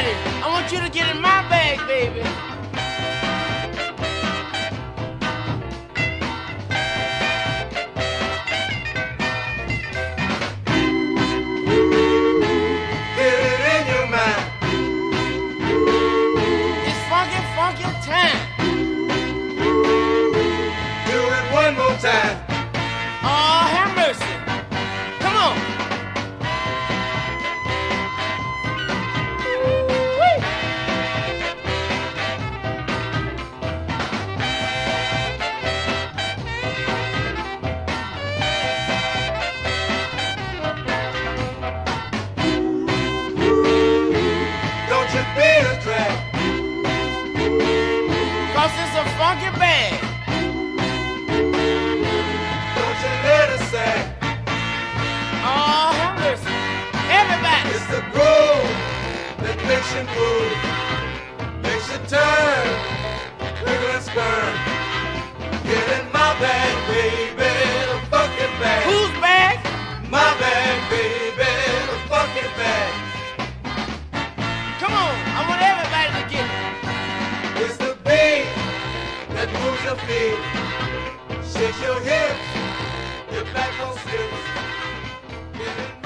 everybody, I want you to get in my bag, baby. Get it in your mind. It's funky, funky time. Do it one more time. Oh, have mercy. Come on. Woo. Don't you be a drag. 'Cause it's a funky bag. Don't you let it sag. Oh, have mercy. Everybody. It's the groove that makes you move, makes you turn, wiggle and squirm. Get in my bag, baby, the fucking bag. Whose bag? My bag, baby, the fucking bag. Come on. I want everybody to get it. It's the beat that moves your feet, shakes your hips, your back on slips. Get in